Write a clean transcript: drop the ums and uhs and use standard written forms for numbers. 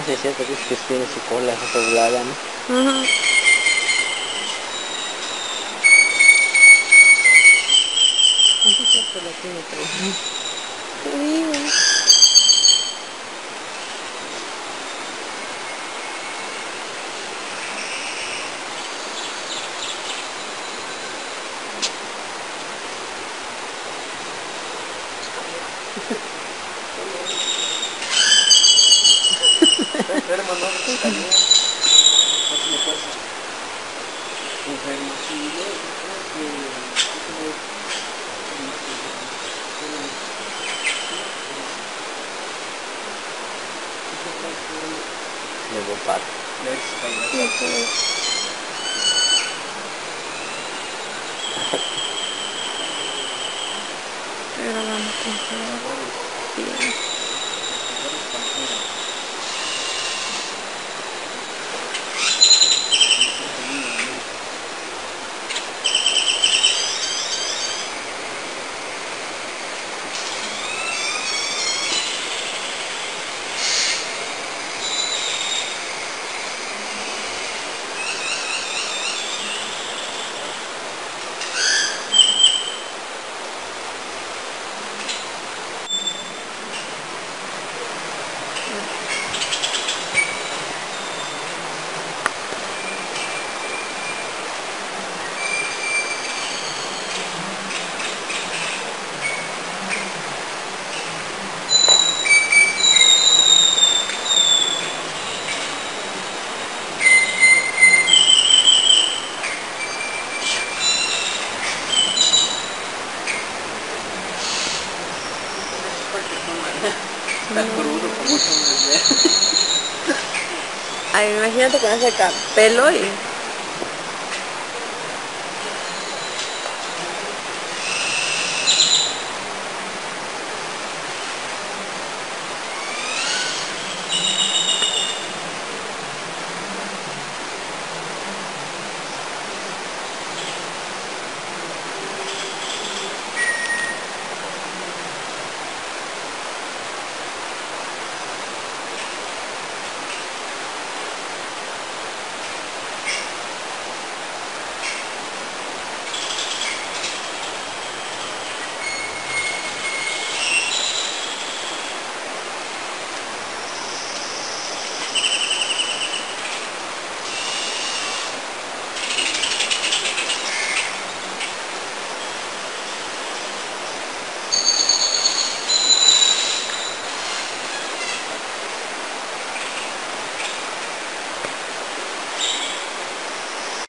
sí es cierto, es que tiene su cola doblada, ¿no? Sí es cierto, la tiene también. Te digo. Está enfermo, ¿no? Está bien. No tiene fuerza. Enfermo, sí, yo creo que leopardo. Sí, pues. Estoy grabando con cuidado. Bien. Está crudo como son las veas. Ay, imagínate con ese pelo y